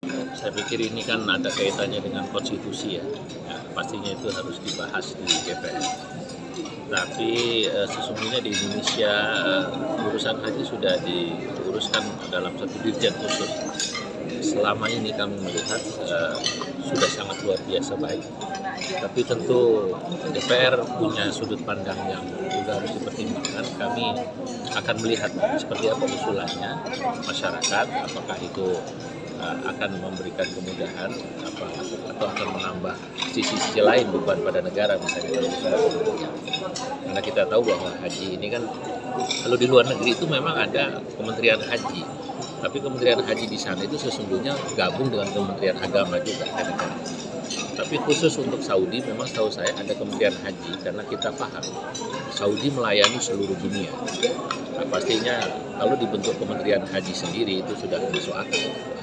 Saya pikir ini kan ada kaitannya dengan konstitusi ya, pastinya itu harus dibahas di DPR. Tapi sesungguhnya di Indonesia urusan haji sudah diuruskan dalam satu dirjen khusus. Selama ini kami melihat sudah sangat luar biasa baik. Tapi tentu DPR punya sudut pandang yang juga harus dipertimbangkan. Kami akan melihat seperti apa usulannya masyarakat, apakah itu akan memberikan kemudahan atau akan menambah sisi-sisi lain beban pada negara misalnya. Karena kita tahu bahwa haji ini kan kalau di luar negeri itu memang ada Kementerian Haji, tapi Kementerian Haji di sana itu sesungguhnya gabung dengan Kementerian Agama juga kadang-kadang. Tapi khusus untuk Saudi memang setahu saya ada Kementerian Haji karena kita paham Saudi melayani seluruh dunia. Nah, pastinya kalau dibentuk Kementerian Haji sendiri itu sudah masuk akal.